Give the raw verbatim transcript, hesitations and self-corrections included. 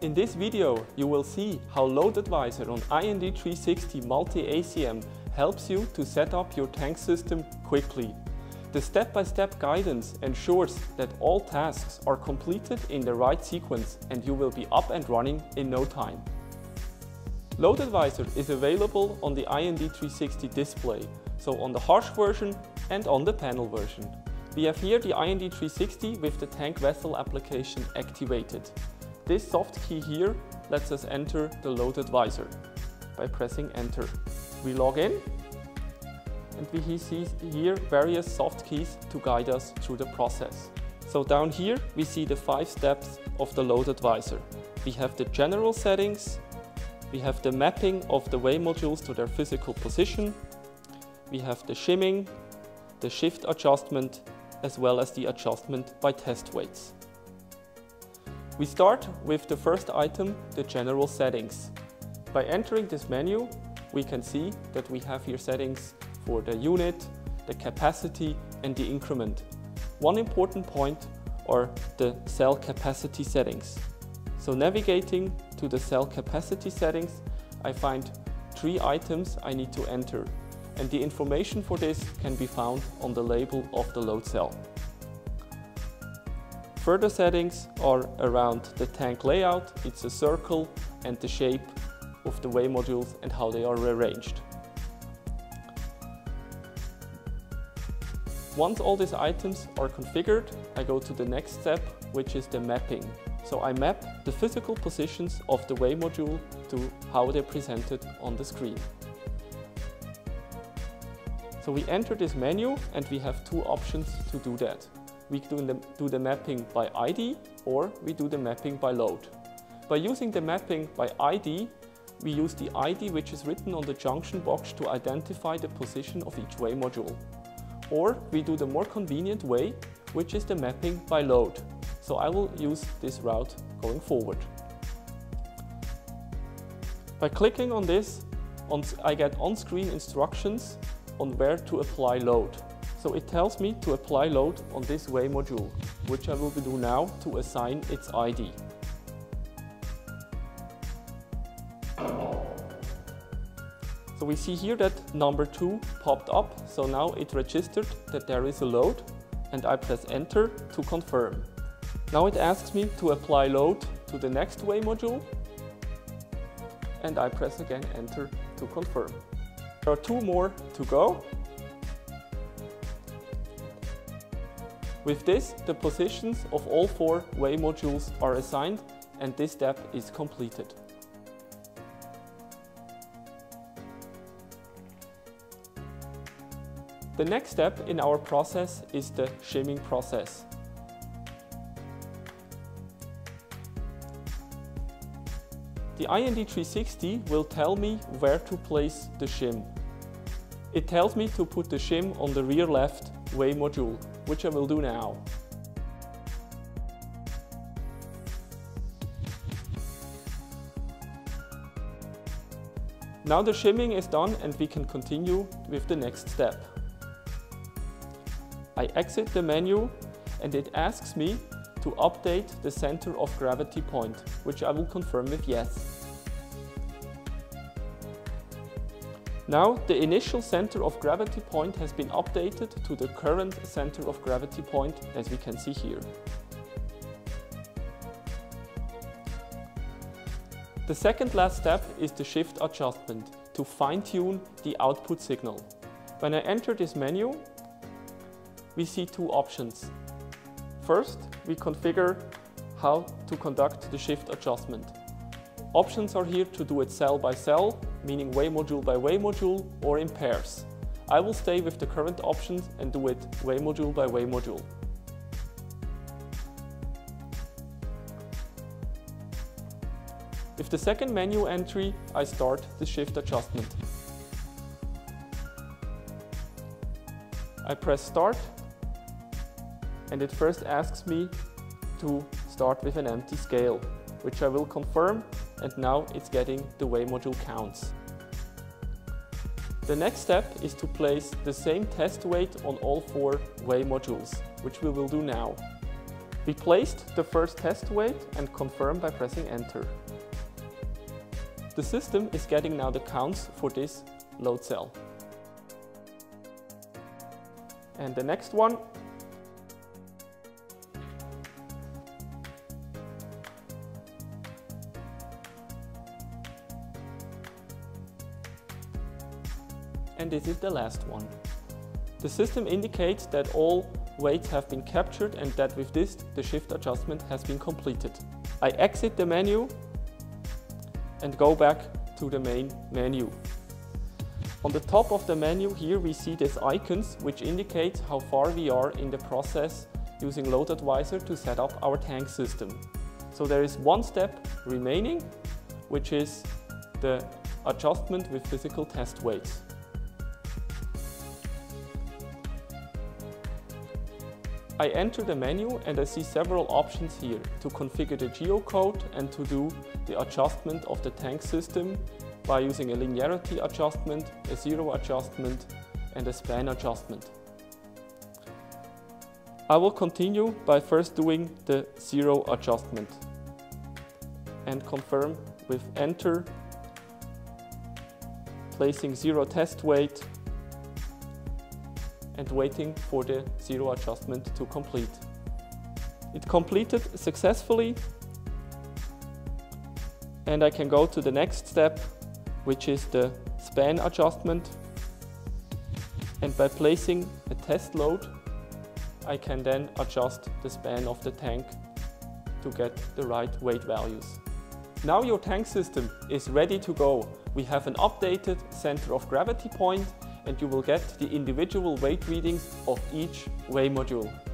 In this video, you will see how LoadAdvisor on I N D three sixty MultiACM A C M helps you to set up your tank system quickly. The step-by-step guidance ensures that all tasks are completed in the right sequence and you will be up and running in no time. LoadAdvisor is available on the I N D three sixty display, so on the harsh version and on the panel version. We have here the I N D three sixty with the tank vessel application activated. This soft key here lets us enter the LoadAdvisor by pressing enter. We log in and we see here various soft keys to guide us through the process. So down here we see the five steps of the LoadAdvisor. We have the general settings, we have the mapping of the weigh modules to their physical position, we have the shimming, the shift adjustment, as well as the adjustment by test weights. We start with the first item, the general settings. By entering this menu, we can see that we have here settings for the unit, the capacity and the increment. One important point are the cell capacity settings. So navigating to the cell capacity settings, I find three items I need to enter, and the information for this can be found on the label of the load cell. Further settings are around the tank layout, it's a circle, and the shape of the weigh modules and how they are arranged. Once all these items are configured, I go to the next step, which is the mapping. So I map the physical positions of the weigh module to how they're presented on the screen. So we enter this menu and we have two options to do that. We do the, do the mapping by I D or we do the mapping by load. By using the mapping by I D, we use the I D which is written on the junction box to identify the position of each weigh module. Or we do the more convenient way, which is the mapping by load. So I will use this route going forward. By clicking on this, I get on-screen instructions on where to apply load. So it tells me to apply load on this weigh module, which I will do now to assign its I D. So we see here that number two popped up, so now it registered that there is a load, and I press enter to confirm. Now it asks me to apply load to the next weigh module, and I press again enter to confirm. There are two more to go. With this, the positions of all four weigh modules are assigned and this step is completed. The next step in our process is the shimming process. The I N D three sixty will tell me where to place the shim. It tells me to put the shim on the rear left weigh module, which I will do now. Now the shimming is done and we can continue with the next step. I exit the menu and it asks me to update the center of gravity point, which I will confirm with yes. Now the initial center of gravity point has been updated to the current center of gravity point, as we can see here. The second last step is the shift adjustment to fine-tune the output signal. When I enter this menu, we see two options. First, we configure how to conduct the shift adjustment. Options are here to do it cell by cell, meaning weigh module by weigh module, or in pairs. I will stay with the current options and do it weigh module by weigh module. With the second menu entry, I start the shift adjustment. I press start and it first asks me to start with an empty scale, which I will confirm, and now it's getting the weigh module counts. The next step is to place the same test weight on all four weigh modules, which we will do now. We placed the first test weight and confirm by pressing enter. The system is getting now the counts for this load cell. And the next one. And this is the last one. The system indicates that all weights have been captured and that with this the shift adjustment has been completed. I exit the menu and go back to the main menu. On the top of the menu here we see these icons which indicate how far we are in the process using LoadAdvisor to set up our tank system. So there is one step remaining, which is the adjustment with physical test weights. I enter the menu and I see several options here to configure the geocode and to do the adjustment of the tank system by using a linearity adjustment, a zero adjustment and a span adjustment. I will continue by first doing the zero adjustment and confirm with enter, placing zero test weight and waiting for the zero adjustment to complete. It completed successfully and I can go to the next step, which is the span adjustment, and by placing a test load I can then adjust the span of the tank to get the right weight values. Now your tank system is ready to go. We have an updated center of gravity point and you will get the individual weight readings of each weigh module.